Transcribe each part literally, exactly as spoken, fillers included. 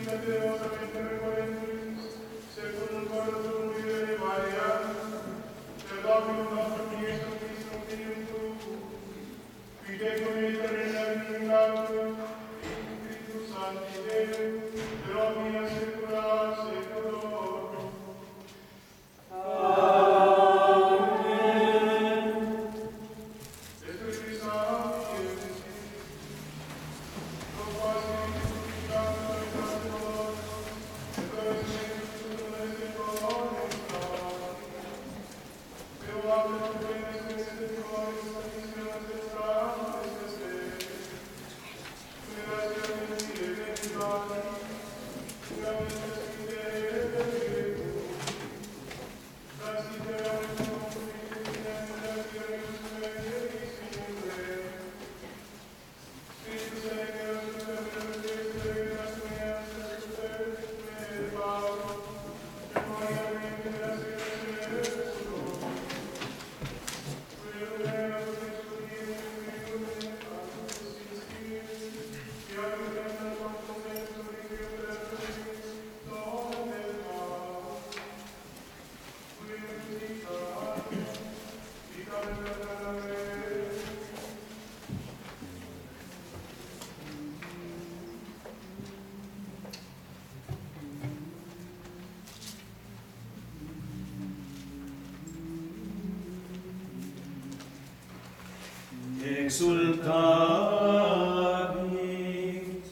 Exultavit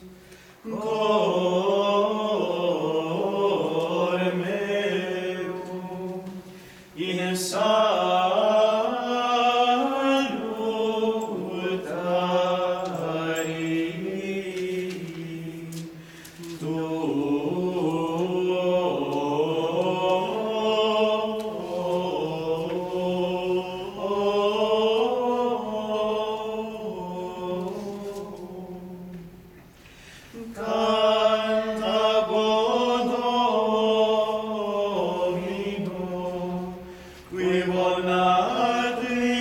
cor meum in salutari Canta Domino, qui bonat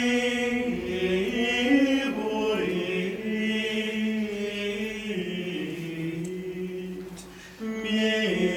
liburit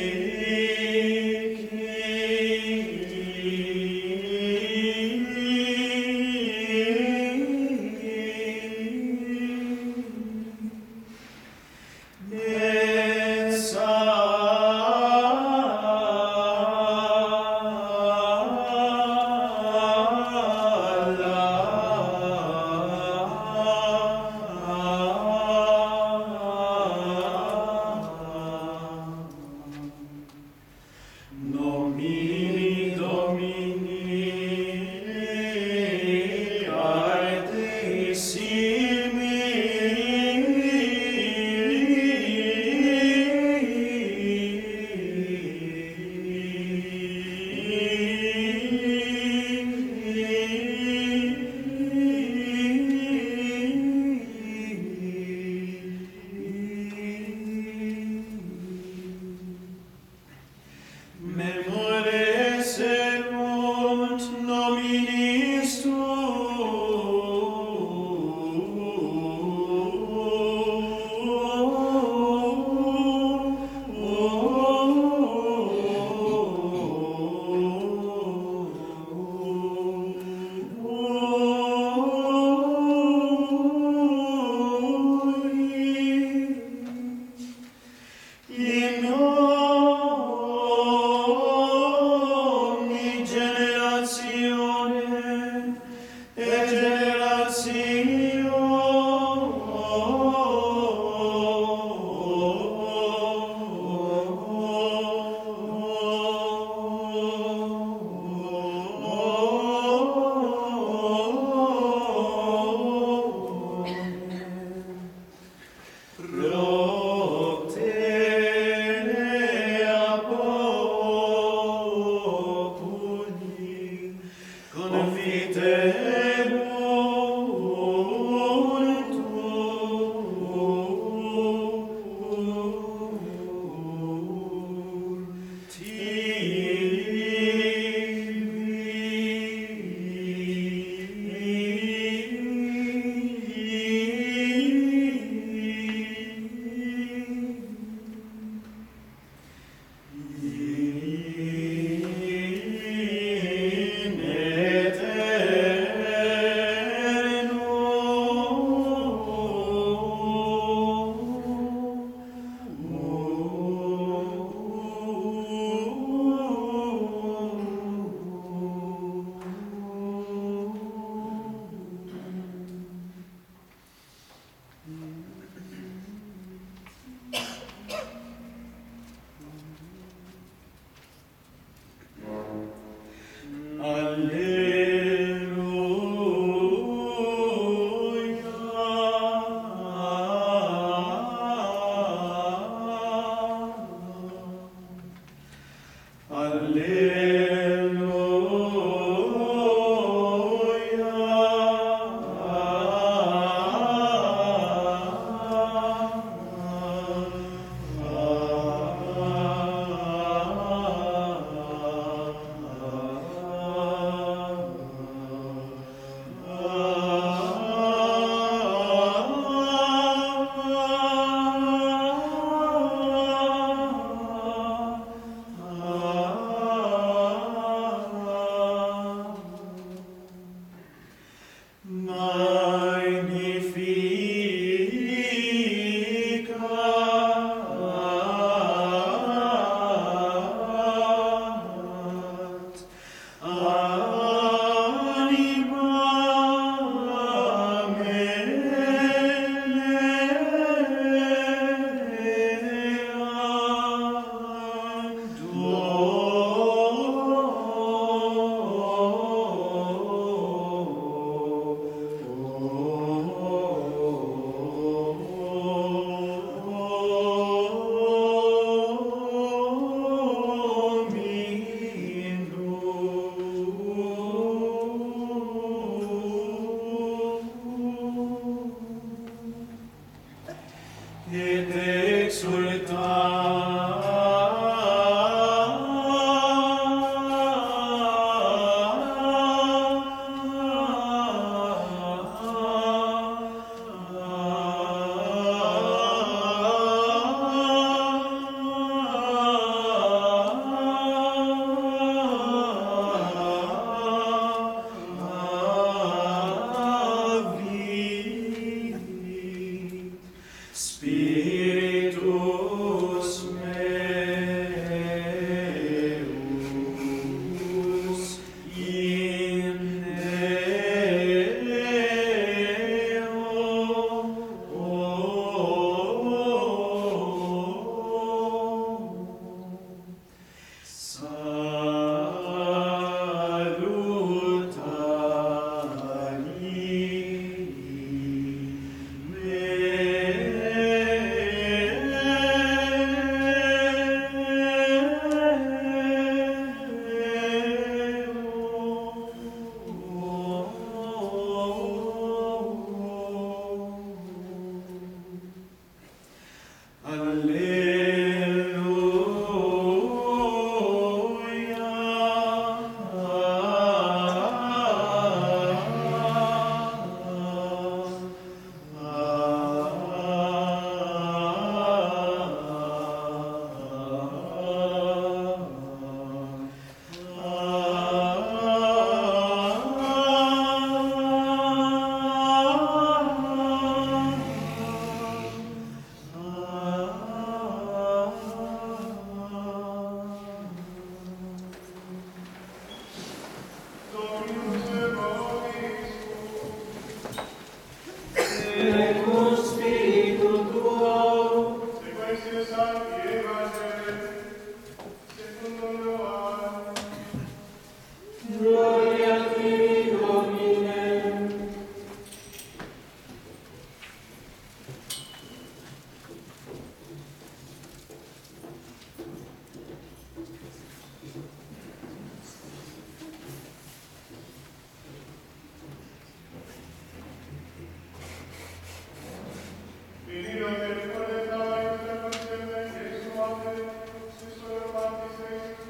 Nomini Domini Memores erunt nominis in ogni generazione e generazione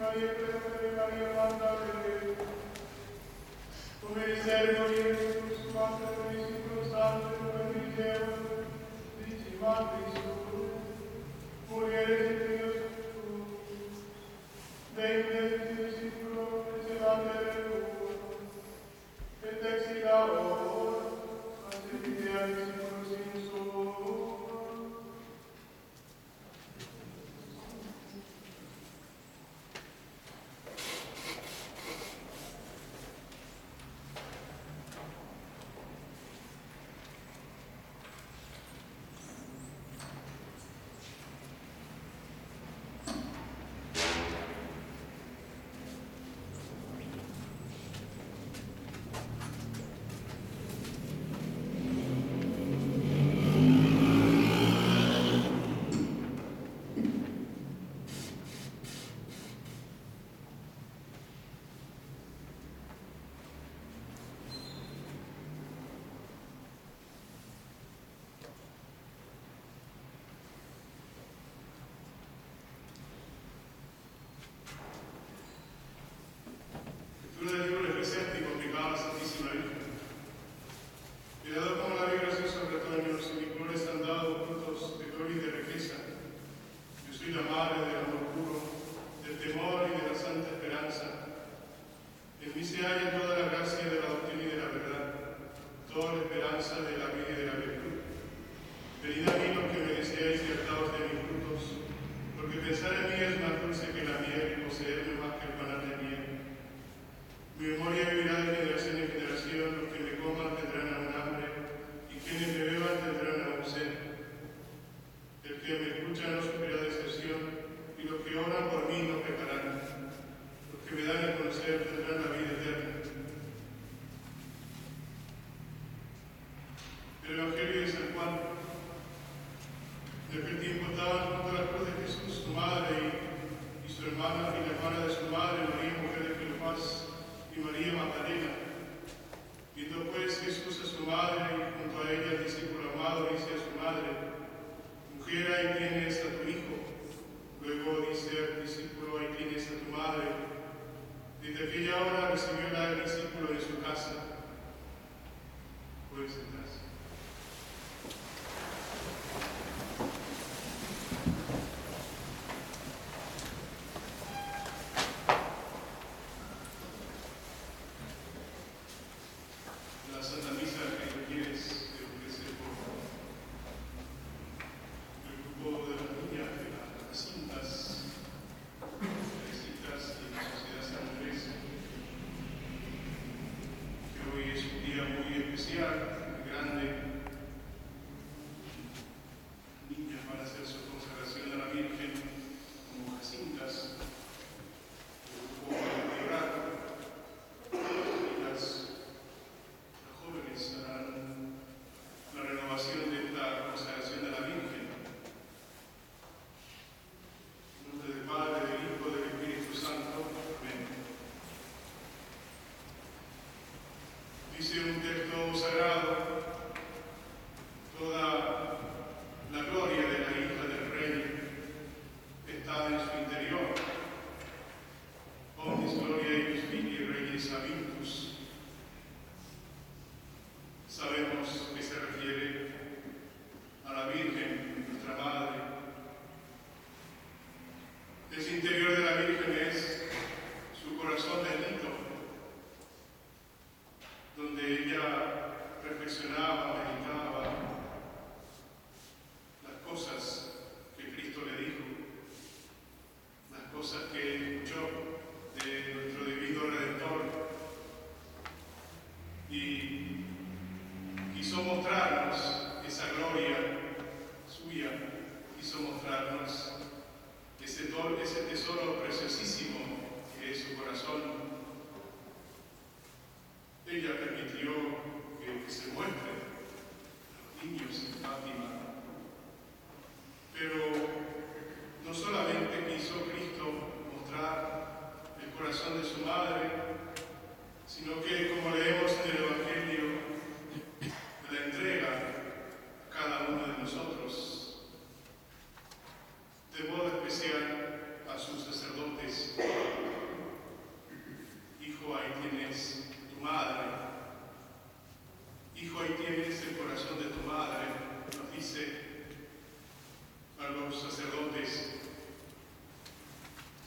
de modo especial a sus sacerdotes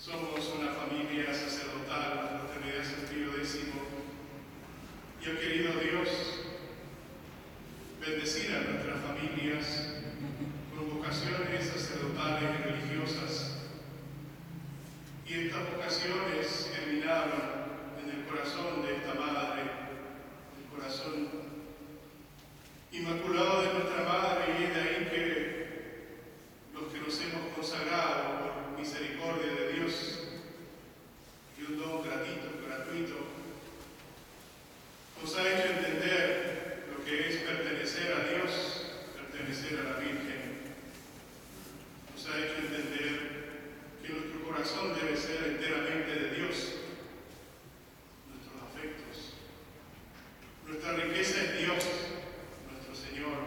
Somos una familia sacerdotal, la Fraternidad San Pío Décimo, y ha querido Dios bendecir a nuestras familias con vocaciones sacerdotales y religiosas. Y estas vocaciones germinaron en el corazón de esta madre, el corazón inmaculado de nuestra madre, y es de ahí que los que nos hemos consagrado por misericordia de Dios y un don gratuito, gratuito, nos ha hecho entender lo que es pertenecer a Dios, pertenecer a la Virgen. Nos ha hecho entender que nuestro corazón debe ser enteramente de Dios, nuestros afectos. Nuestra riqueza es Dios, nuestro Señor.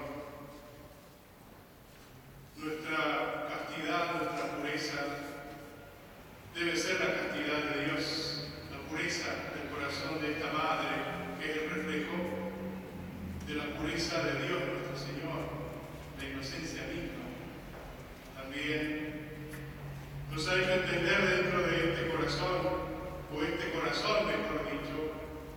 Nuestra castidad, nuestra pureza, debe ser la castidad de Dios, la pureza del corazón de esta madre, que es el reflejo de la pureza de Dios, nuestro Señor, la inocencia misma. También nos ha hecho entender dentro de este corazón, o este corazón, mejor dicho,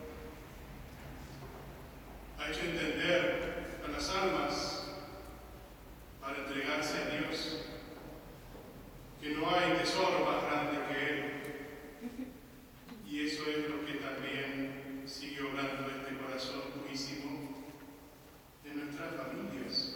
ha hecho entender a las almas para entregarse a Dios, que no hay tesoro más grande que Él. Y eso es lo que también sigue obrando este corazón purísimo en nuestras familias.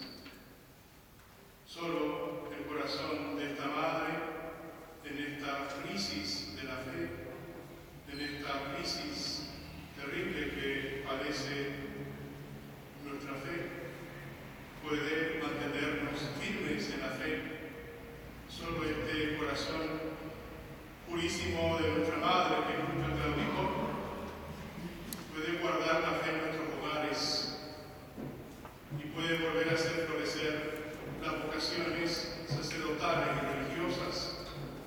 Solo el corazón de esta madre, en esta crisis de la fe, en esta crisis terrible que padece nuestra fe, puede mantenernos firmes en la fe. Solo este corazón purísimo de nuestra madre, que nunca claudicó, puede guardar la fe en nuestros hogares y puede volver a hacer florecer las vocaciones sacerdotales y religiosas,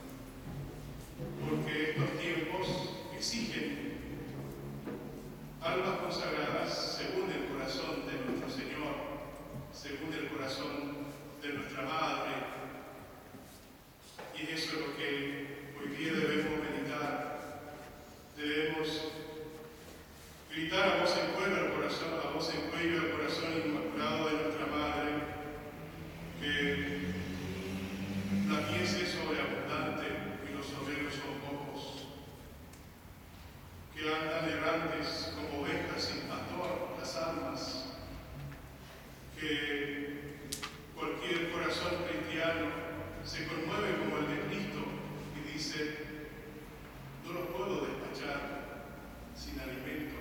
porque estos tiempos exigen almas consagradas según el corazón de nuestro Señor, según el corazón de nuestra madre. Y eso es lo que hoy día debemos meditar. Debemos gritar a voz en cuello al corazón, a voz en cuello al corazón inmaculado de nuestra madre, que la mies es sobreabundante y los obreros son pocos, que andan errantes como ovejas sin pastor las almas, que cualquier corazón cristiano se conmueve como el de Cristo y dice: no los puedo despachar sin alimento.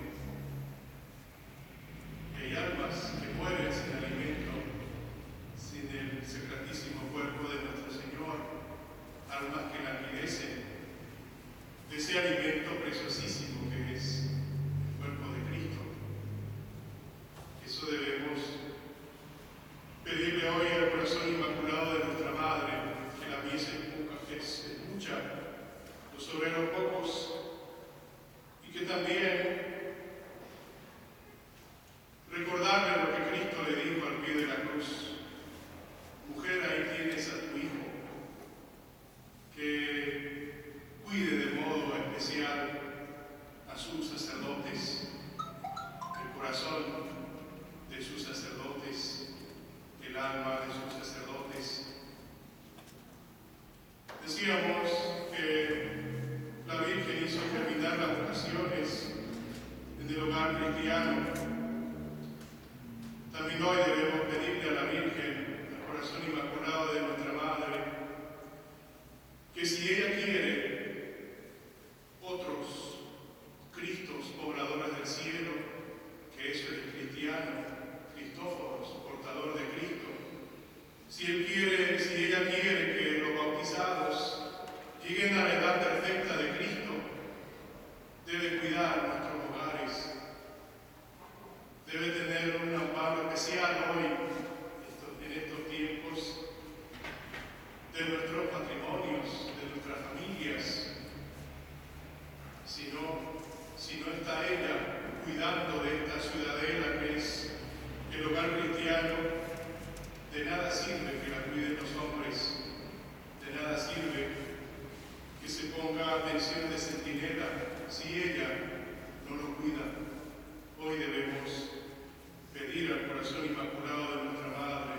Y hay almas que mueren sin alimento, sin el sacratísimo cuerpo de nuestro Señor, almas que languidecen de ese alimento preciosísimo que es el cuerpo de Cristo. Eso debemos pedirle hoy al corazón inmaculado de nuestra Madre, que la mies es mucha, los obreros pocos, y que también recordarle lo que Cristo le dijo al pie de la cruz: mujer, ahí tienes a tu hijo, que cuide de modo especial a sus sacerdotes, el corazón de sus sacerdotes, el alma de sus sacerdotes. Decíamos que la Virgen hizo germinar las vocaciones en el hogar cristiano. También hoy debemos pedirle a la Virgen, al corazón inmaculado de nuestra Madre, que si ella quiere otros Cristos, obradores del cielo, que eso es el cristiano, Cristóforos, portador de Cristo, si él quiere, si ella quiere que los bautizados lleguen a la edad perfecta de Cristo, debe cuidar nuestros hogares, debe tener un amparo especial hoy, en estos tiempos, de nuestros matrimonios, de nuestras familias. Si no, si no está ella cuidando de esta ciudadela que es el hogar cristiano, de nada sirve que la cuiden los hombres, de nada sirve que se se ponga atención de centinela si ella no lo cuida. Hoy debemos pedir al corazón inmaculado de nuestra Madre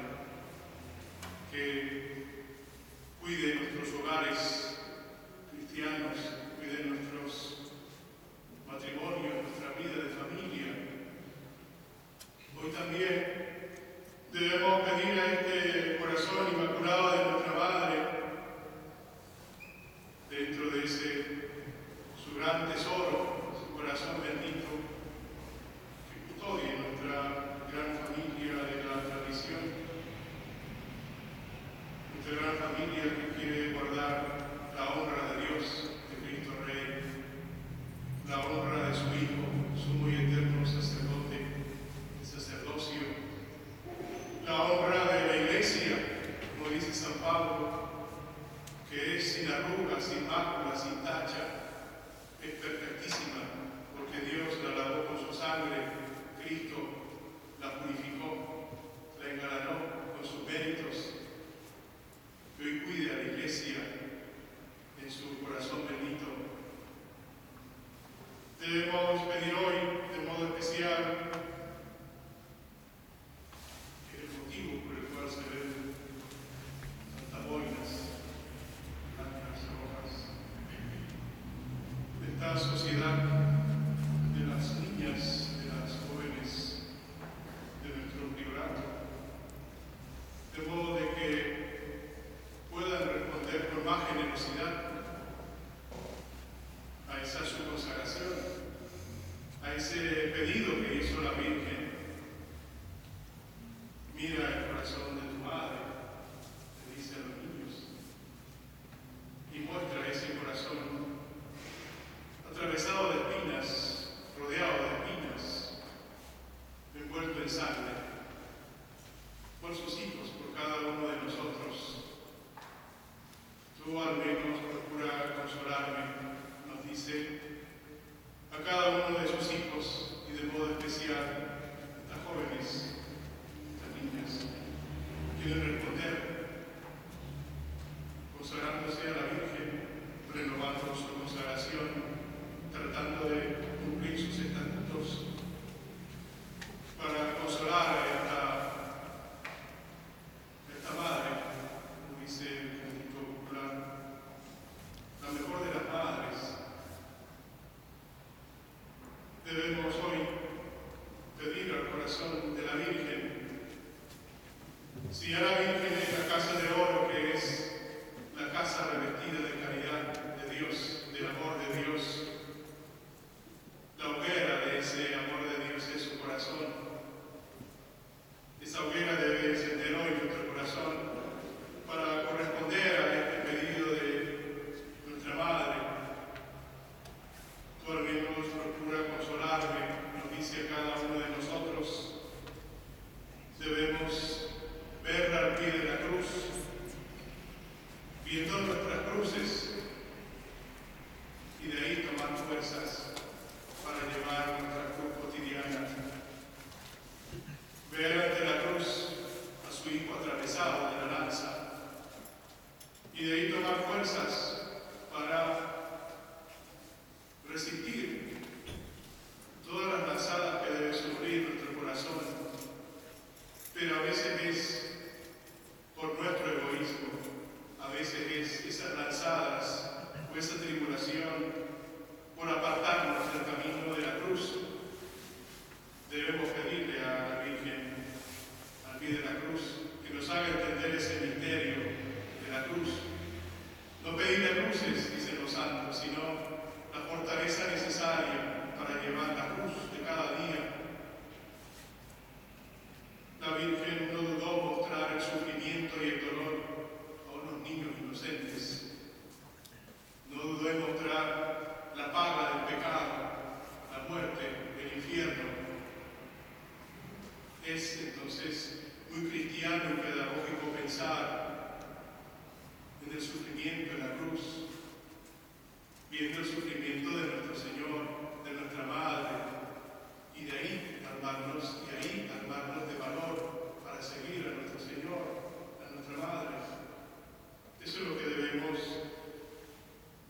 que cuide nuestros hogares cristianos, cuide nuestros matrimonios, nuestra vida de familia. Hoy también debemos pedir a este corazón inmaculado de nuestra Madre, dentro de ese su gran tesoro, su corazón bendito, que custodie nuestra gran familia de la tradición, nuestra gran familia que quiere guardar la honra de Dios, de Cristo Rey, la honra de su Hijo, sumo y eterno sacerdote, el sacerdocio, la honra de la Iglesia, como dice San Pablo, que es sin arrugas, sin mácula, sin tacha, es perfectísima, porque Dios la lavó con su sangre, Cristo la purificó, la engalanó con sus méritos, que hoy cuide a la Iglesia en su corazón bendito. Debemos pedir hoy, de modo especial, el motivo por el cual se ven tantas boinas blancas, rojas, de esta sociedad de las niñas, de las jóvenes, de nuestro priorato, de modo de que puedan responder con más generosidad a esa su consagración, a ese pedido que hizo la Virgen. Mira el corazón de tu madre, le dice a los niños, y muestra ese corazón atravesado de espinas, rodeado de espinas, envuelto en sangre, por sus hijos, por cada uno de nosotros. Tú al menos procura consolarme, nos dice, a cada uno de sus hijos y de modo especial a las jóvenes, las niñas, quieren responder consagrándose a la Virgen, renovando su consagración, tratando de cumplir sus estatutos para consolar a esta, a esta madre, como dice el cántico popular, la mejor de las madres. Debemos hoy pedir al corazón de la Virgen, si a la Virgen es la casa de oro, que es la casa revestida de caridad de Dios, del amor de Dios, la hoguera de ese amor de Dios es su corazón. Esa hoguera debe encender hoy nuestro corazón para corresponder a este pedido de nuestra Madre. Tú al menos procura consolarme, nos dice a cada uno de nosotros. Debemos verla al pie de la cruz, viendo nuestras cruces,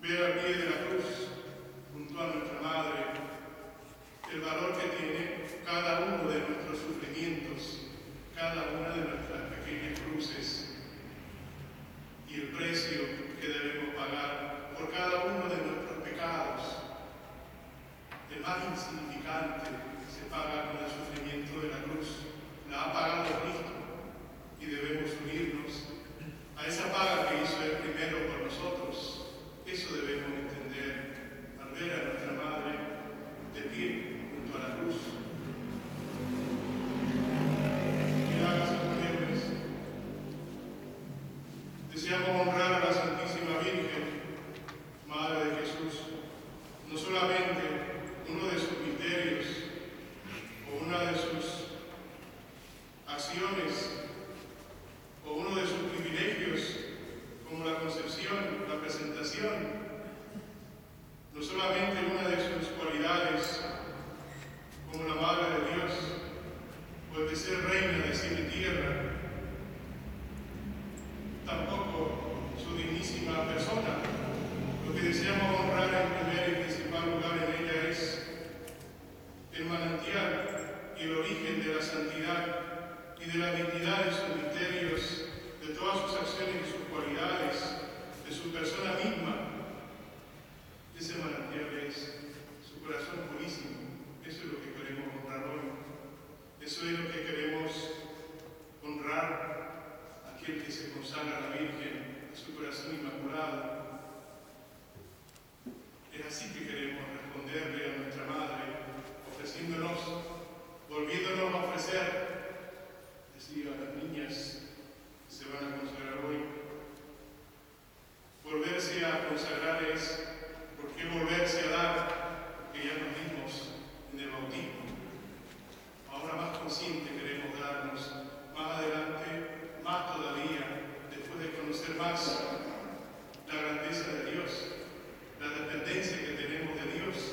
ver al pie de la cruz, junto a nuestra Madre, el valor que tiene cada uno de nuestros sufrimientos, cada una de nuestras pequeñas cruces y el precio que debemos pagar por cada uno de nuestros pecados. El más insignificante se paga con el sufrimiento de la cruz. La ha pagado Cristo y debemos unirnos a esa paga que hizo Él primero por nosotros. Eso debemos entender al ver a nuestra Madre de pie junto a la cruz. Miradas mujeres, deseamos honrar a la Santísima Virgen, Madre de Jesús, no solamente uno de sus misterios o una de sus acciones o uno de sus privilegios, como la concepción, la presentación, no solamente una de sus cualidades, como la Madre de Dios, o el de ser reina de cielo y tierra, tampoco su dignísima persona. Lo que deseamos honrar en primer y principal lugar en ella es el manantial y el origen de la santidad y de la dignidad de sus misterios, de todas sus acciones y sus cualidades, de su persona misma. Ese manantial es su corazón purísimo. Eso es lo que queremos honrar hoy. Eso es lo que queremos honrar a aquel que se consagra a la Virgen, a su corazón inmaculado. Es así que queremos responderle a nuestra Madre, ofreciéndonos, volviéndonos a ofrecer. Decía a las niñas que se van a consagrar hoy, volverse a consagrar es, ¿por qué volverse a dar? Porque ya nos dimos en el bautismo. Ahora más consciente queremos darnos, más adelante, más todavía, después de conocer más la grandeza de Dios, la dependencia que tenemos de Dios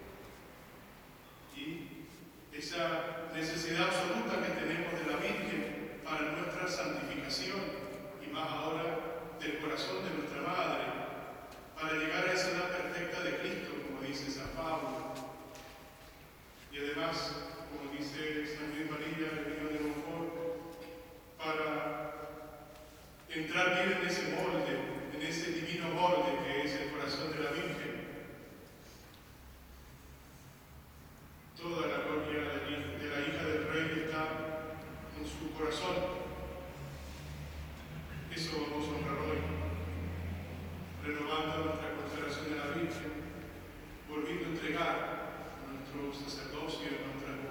y esa necesidad absoluta que tenemos de la Virgen para nuestra santificación y más ahora del corazón de nuestra Madre, para llegar a esa edad perfecta de Cristo, como dice San Pablo. Y además, como dice San Luis María, el Niño de Montfort, para entrar bien en ese molde, en ese divino molde que es el corazón de la Virgen. Toda la gloria de la hija del Rey está en su corazón. Eso vamos a honrar hoy, renovando nuestra consagración a la Virgen, volviendo a entregar a nuestro sacerdocio, a nuestra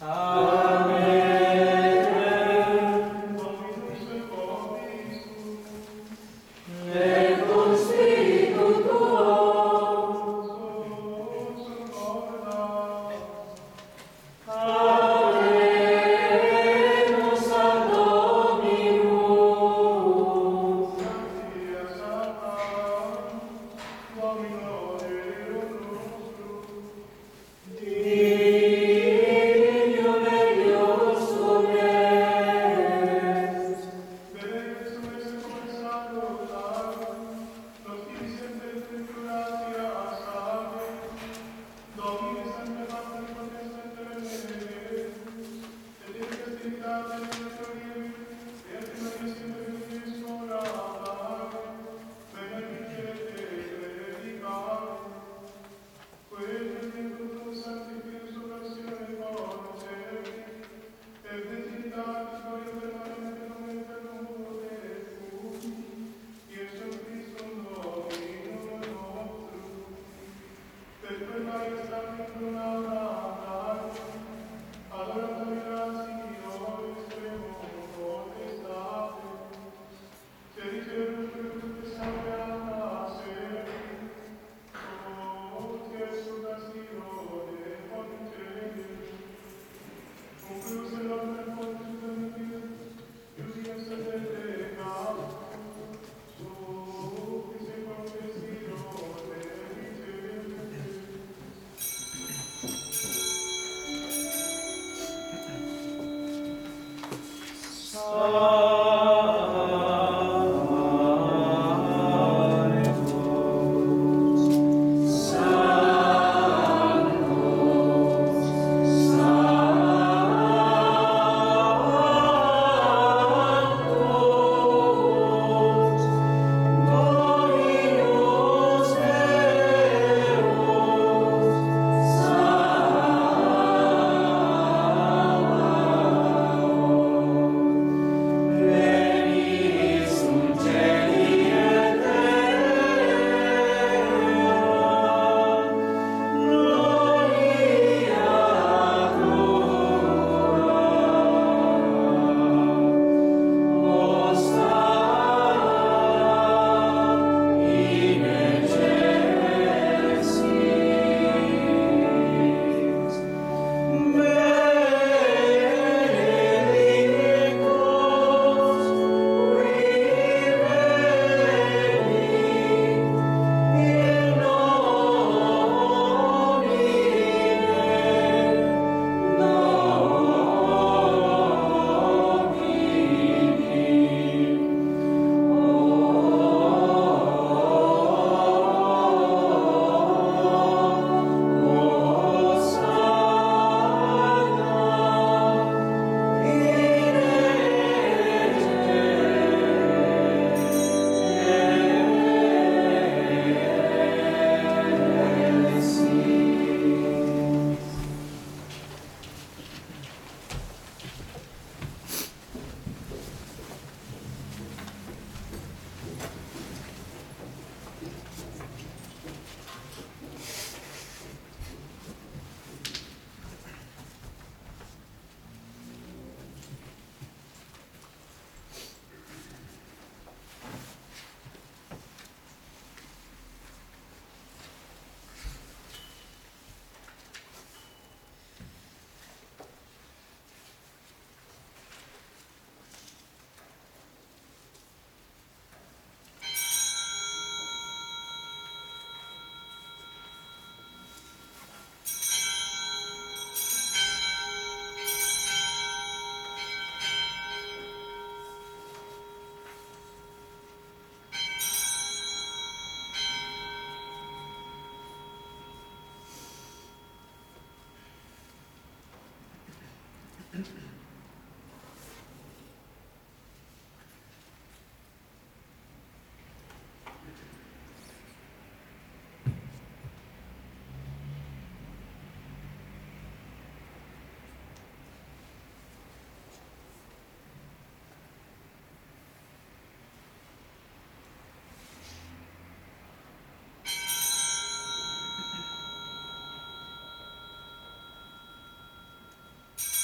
Thank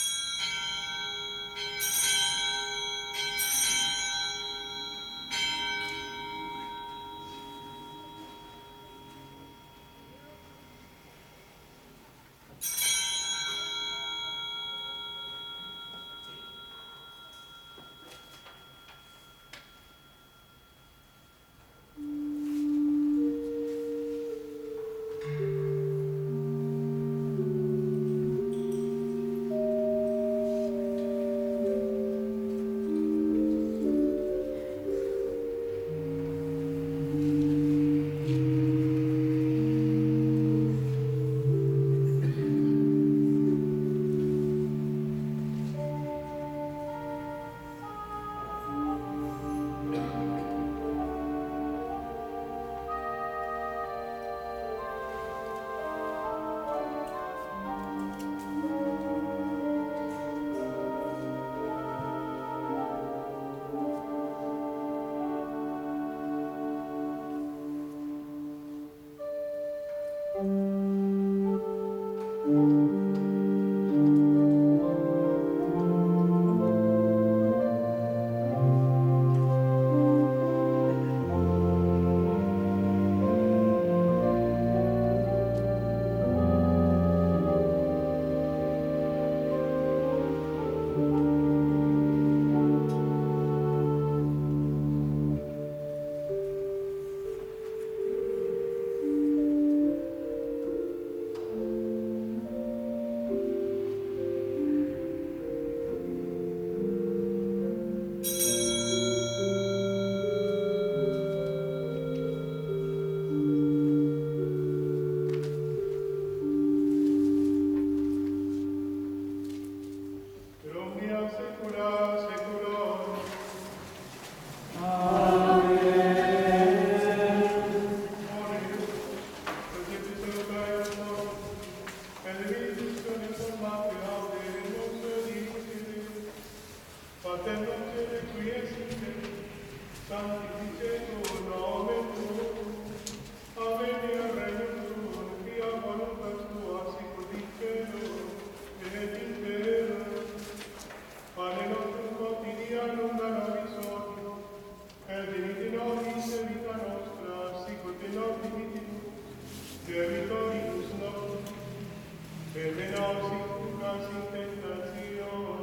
Pater qui es in cielo, sanctificetur nomen tuum, adveniat regnum tuum, fiat voluntas tua sicut in cielo et in terra. Pane nostrum quotidianum da nobis hodie, et dimitti nobis debita nostra, sicut in nos dimittimus debitoribus nostrum, et ne nos inducas in tentationem,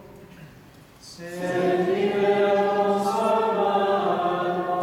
sed libera nos a malo.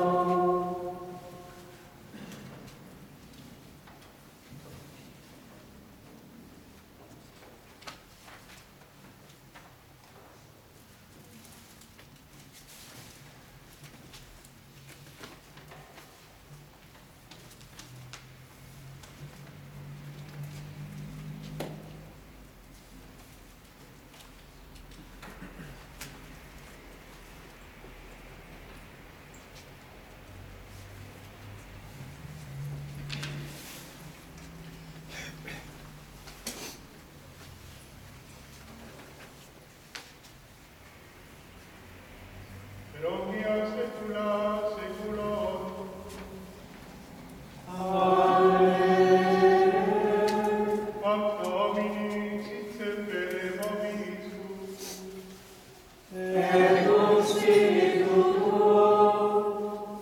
per omnia saecula saeculorum. Amen. Pax Domini sit semper vobiscum, Et cum spiritu tuo.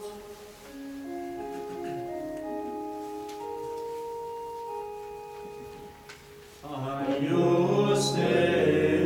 Aius Dei.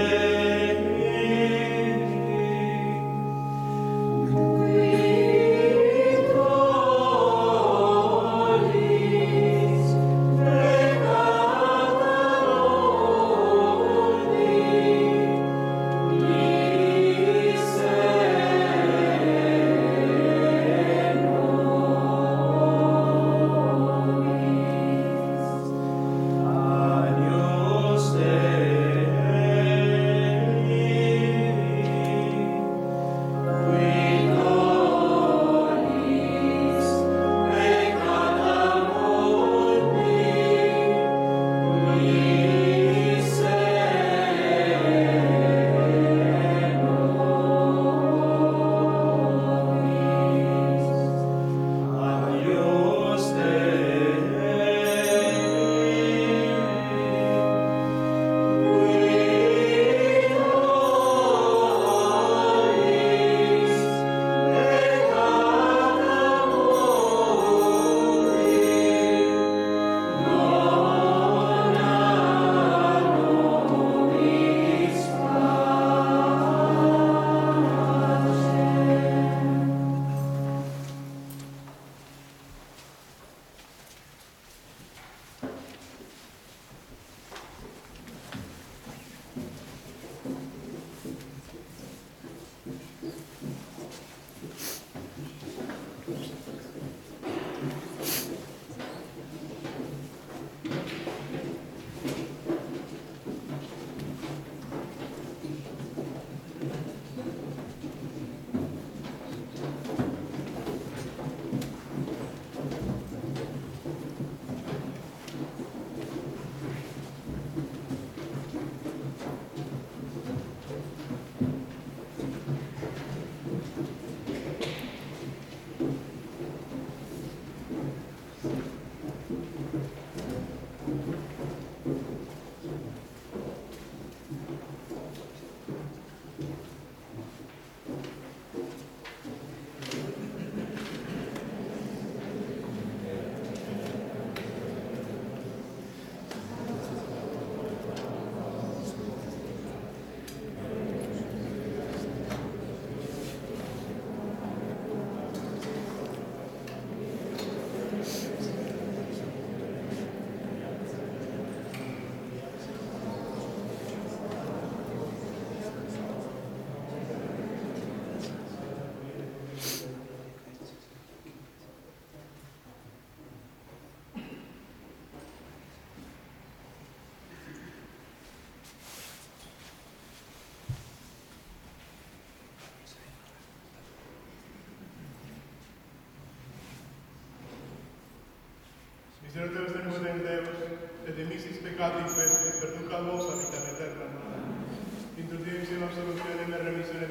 Misericors de nobis Deus, et dimissis peccati pestis, perducat vos a vita eterna. Introducim absolutionem et remissionem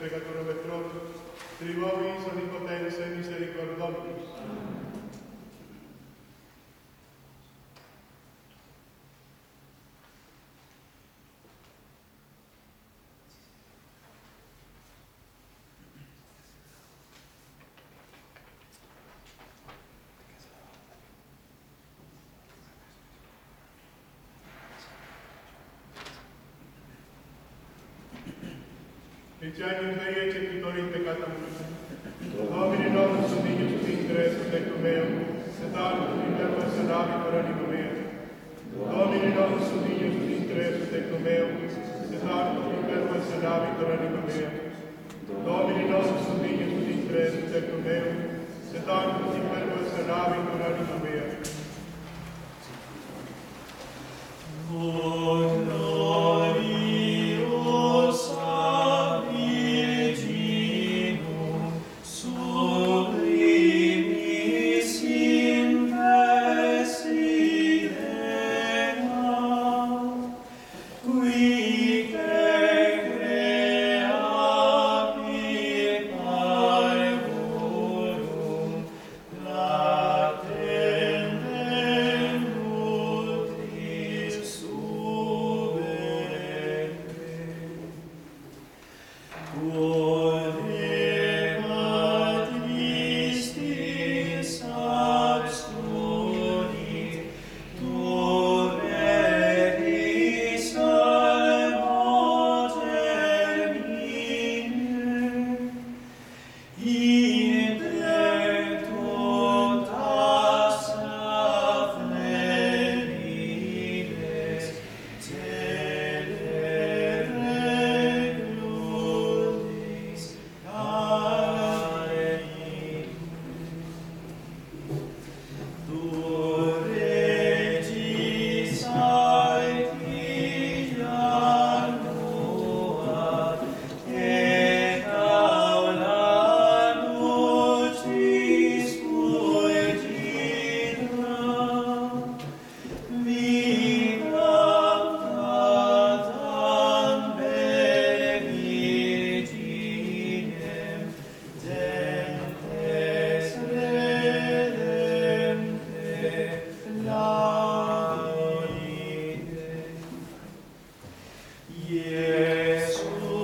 Tri vobis omnipotens et misericordomus. Etiagnum Dei eccepitori peccatum Domini nostrum subdignus ut interes tectum meum, et arcus in verbo sanavitor anima mea. Domini nostrum subdignus ut interes tectum meum, et arcus in verbo sanavitor anima mea. Domini nostrum subdignus ut interes tectum meum, et arcus in verbo sanavitor anima mea. O gloriosa Virginum, sublimis in desidera, qui creavi parvorum, latem venutris subere. Quodemat tristis absconi, tu veris almo termine, inde totas afflerides celere gloriis Amen. Tu regis aetia noa, et aula nutris fulgida, vitam datam bene Virginem, tempes redempte laudite. Iesu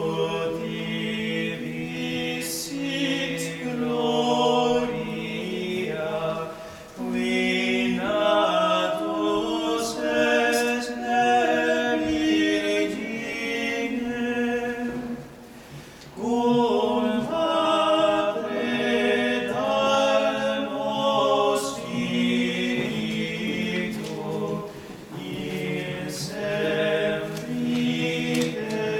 tibi sit gloria, qui natus est ne Virginem, cum Patre Dalmo Spiritu, in semprite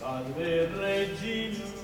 Salve Regina,